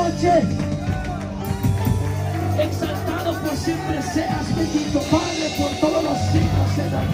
noche. Exaltado por siempre seas, bendito Padre, por todos los siglos de la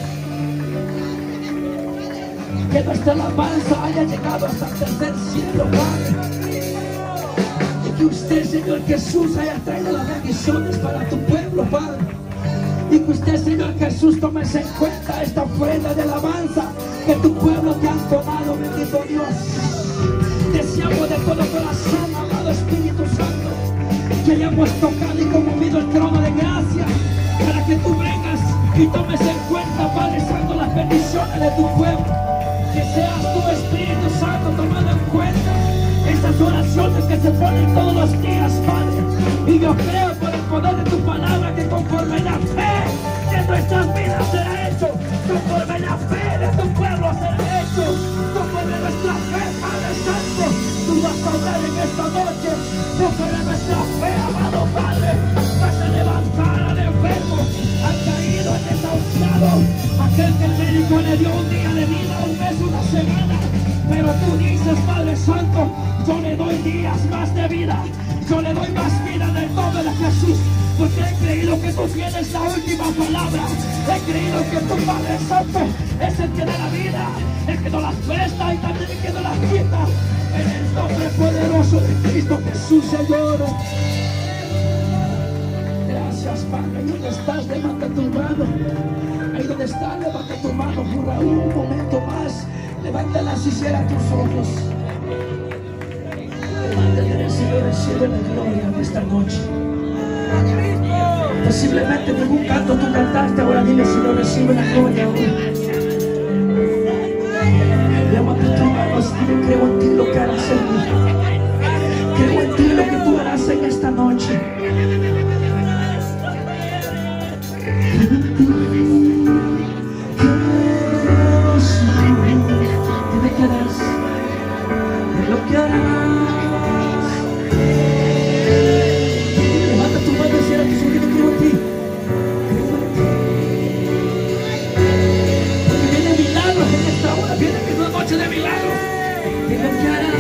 eternidad. Que nuestra alabanza haya llegado hasta el tercer cielo, Padre. Y que usted, Señor Jesús, haya traído las bendiciones para tu pueblo, Padre. Y que usted, Señor Jesús, tome en cuenta esta ofrenda de alabanza que tu pueblo te ha donado, bendito Dios. Deseamos de todo corazón, amado Espíritu Santo, que hayamos tocado y conmovido el trono de gracia, para que tú vengas y tomes en cuenta, Padre Santo, las bendiciones de tu pueblo. Que seas tu Espíritu Santo tomando en cuenta estas oraciones que se ponen todos los días, Padre. Y yo creo por el poder de tu palabra que conforme la fe de nuestras vidas será hecho, conforme la fe de tu pueblo será hecho, conforme nuestra fe, Padre Santo, tú vas a hablar en esta noche, conforme nuestra fe, amado Padre, vas a levantar al enfermo, al caído, al desahuciado, aquel que el médico le dio un día de vida, un mes, una semana, pero tú dices, Padre Santo, yo le doy días más de vida, yo le doy más vida en el nombre de Jesús, porque he creído que tú tienes la última palabra, he creído que tu Padre Santo es el que da la vida, el que no las presta y también el que no las quita, en el nombre poderoso de Cristo Jesús, Señor. Gracias, Padre. Ahí donde estás, levanta tu mano. Ahí donde estás, levanta tu mano por un momento más. Levántala si cierra tus ojos. Levántate, Señor, recibe la gloria de esta noche. Posiblemente ningún canto tú cantaste, ahora dile, Señor, recibe la gloria ahora. Levanta tus manos y dile, creo en ti lo que harás en mí. Creo en ti lo que tú harás en esta noche. Dime que harás, de lo que harás. Levanta tu mano y cierra tus ojos y dile, creo en ti. Porque vienen milagros en esta hora, viene una noche de milagros. Dime que harás.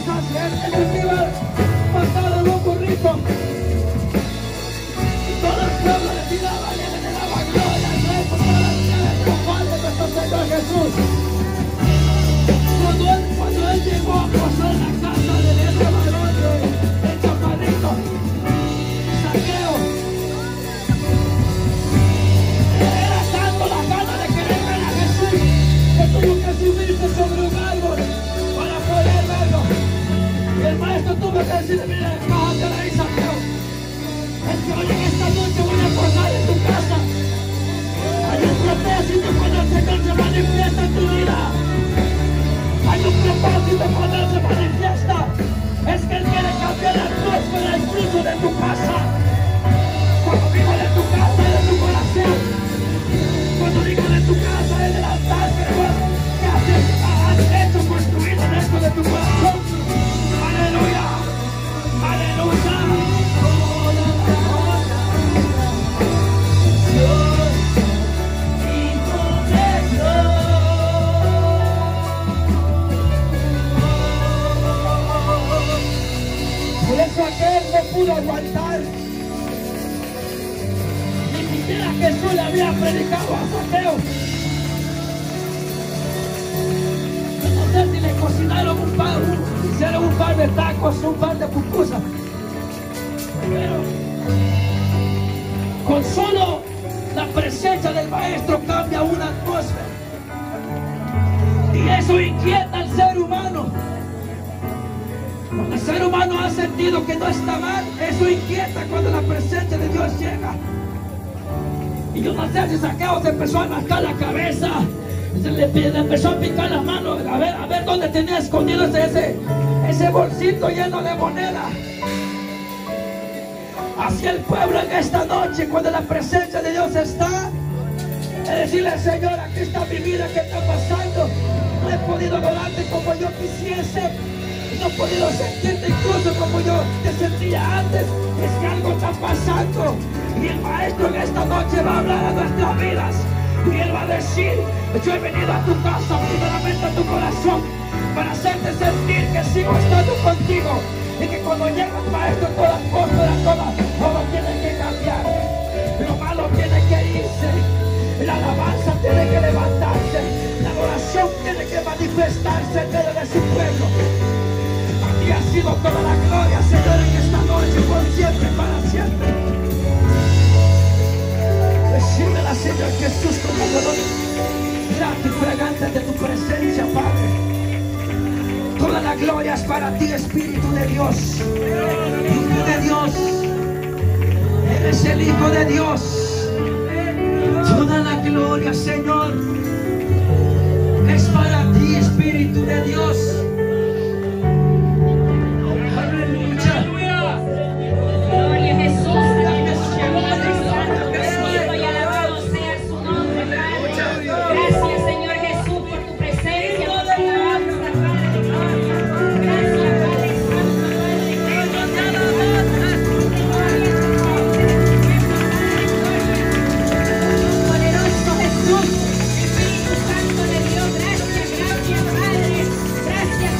cosas. Él te iba a matar al loco rico. Y todo el pueblo le tiraba y le daba gloria al Rey por toda la vida del Padre de nuestro Señor Jesús. Cuando él llegó a posar la casa de ese varón de chaparrito, Zaqueo, era tanto la gana de querer ver a Jesús que tuvo que subirse sobre un árbol para poder verlo. Y el maestro tuvo que decirle: mira, bájate de ahí, Zaqueo. Es que hoy en esta noche voy a posar en tu casa. Hay un propósito cuando el Señor se manifiesta en tu vida. Hay un propósito cuando Él se manifiesta. Es que Él quiere cambiar la atmósfera, incluso de tu casa. Cuando digo de tu casa, es de tu corazón. Cuando digo de tu casa, es del altar que has hecho construir dentro de tu corazón. Aleluya. Aleluya. Por eso aquel no pudo aguantar. Ni siquiera Jesús le había predicado a Zaqueo. Yo no sé si le cocinaron hicieron un par de tacos, un par de pupusas. Pero con solo la presencia del maestro cambia una atmósfera. Y eso inquieta al ser humano. Cuando el ser humano ha sentido que no está mal, eso inquieta cuando la presencia de Dios llega. Y yo no sé si Zaqueo se empezó a rascar la cabeza, le empezó a picar las manos, a ver dónde tenía escondido ese bolsito lleno de moneda. Así el pueblo en esta noche, cuando la presencia de Dios está, es decirle: Señor, aquí está mi vida, ¿qué está pasando? No he podido adorarte como yo quisiese. No he podido sentirte incluso como yo te sentía antes. Es que algo está pasando. Y el maestro en esta noche va a hablar a nuestras vidas. Y él va a decir: yo he venido a tu casa, primeramente a tu corazón, para hacerte sentir que sigo estando contigo. Y que cuando llega el maestro, toda atmósfera, todo tiene que cambiar. Lo malo tiene que irse. La alabanza tiene que levantarse. La adoración tiene que manifestarse en medio de su pueblo. Y ha sido toda la gloria, Señor, en esta noche, por siempre, para siempre. Recíbela, Señor Jesús, como dolor grato y fragante de tu presencia, Padre. Toda la gloria es para ti, Espíritu de Dios. Hijo de Dios, eres el Hijo de Dios. Toda la gloria, Señor, es para ti, Espíritu de Dios. Gracias,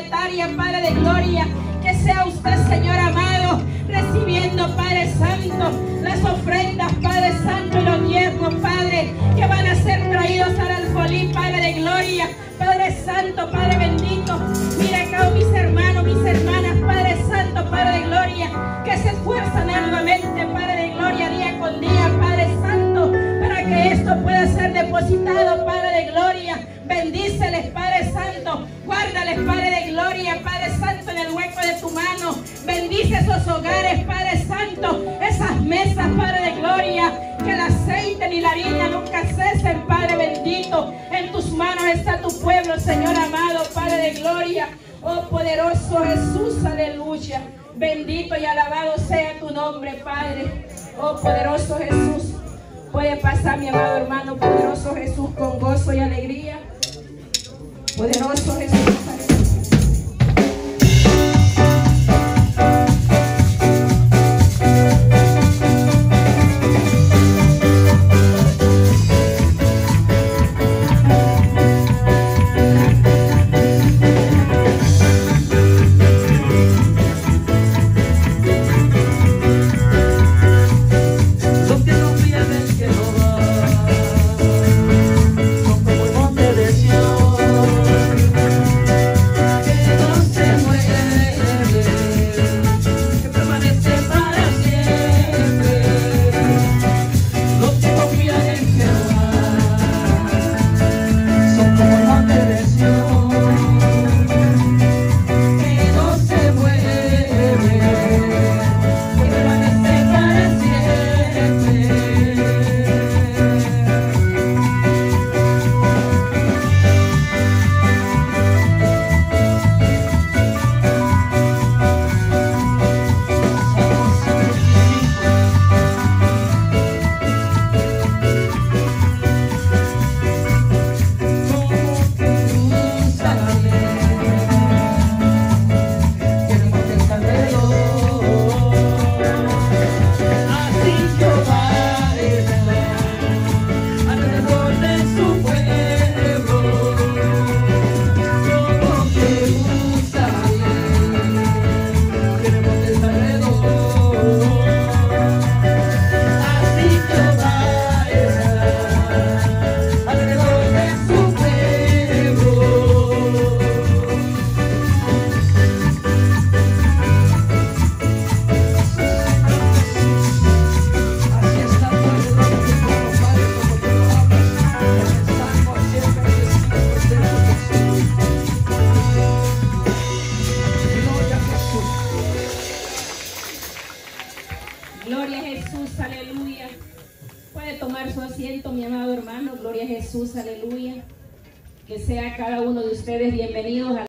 monetaria, Padre de gloria. Que sea usted, Señor amado, recibiendo, Padre Santo, las ofrendas, Padre Santo, y los diezmos, Padre, que van a ser traídos al alfolí, Padre de gloria. Padre Santo, Padre bendito, mira acá mis hermanos, mis hermanas, Padre Santo, Padre de gloria, que se esfuerzan arduamente, Padre de gloria, día con día, Padre Santo, para que esto pueda ser depositado, Padre de gloria. Bendíceles, Padre Santo, guárdales, Padre de gloria, Padre Santo, en el hueco de tu mano. Bendice esos hogares, Padre Santo, esas mesas, Padre de gloria, que el aceite ni la harina nunca cesen, Padre bendito. En tus manos está tu pueblo, Señor amado, Padre de gloria. Oh poderoso Jesús, aleluya. Bendito y alabado sea tu nombre, Padre. Oh poderoso Jesús. Puede pasar, mi amado hermano, poderoso Jesús, con gozo y alegría. Poderoso Jesús. Gloria a Jesús, aleluya. Puede tomar su asiento, mi amado hermano. Gloria a Jesús, aleluya. Que sea cada uno de ustedes bienvenidos a